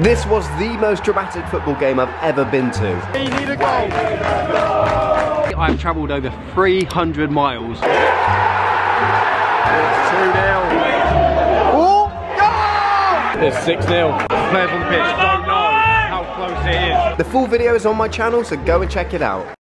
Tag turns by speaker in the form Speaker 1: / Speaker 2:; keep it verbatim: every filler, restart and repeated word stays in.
Speaker 1: This was the most dramatic football game I've ever been to.
Speaker 2: You need a goal.
Speaker 3: I've travelled over three hundred miles.
Speaker 2: two nil. Oh, goal!
Speaker 4: It's six nil.
Speaker 2: Players on the pitch don't know how close it is.
Speaker 1: The full video is on my channel, so go and check it out.